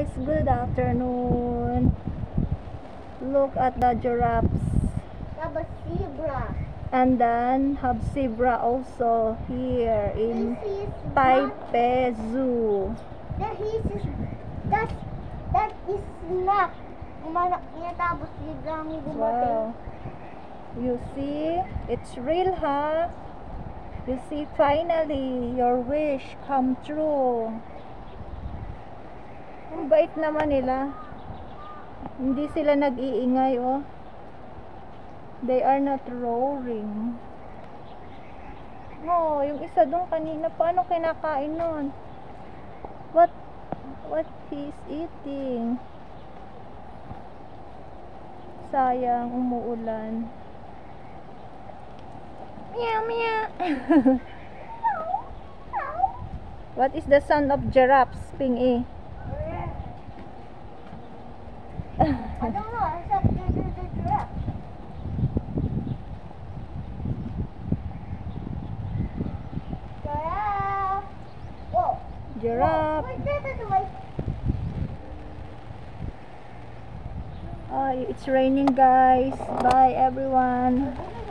guys, good afternoon. Look at the giraffes. Have a zebra. And then have zebra also here in Taipei Zoo. That is snack. Umanak niya tapos biglang gumating. Wow. You see? It's real, huh? You see, finally, your wish come true. Ang bait naman nila. Hindi sila nag-iingay, oh. They are not roaring. Oh, yung isa doon kanina, paano kinakain nun? What he's eating? Sayang, umuulan. Meow, meow. What is the sound of giraffes, Ping-E? I don't know. I said the giraffe. Giraffe. Whoa. Giraffe. Wait, that's away. It's raining, guys. Bye, everyone.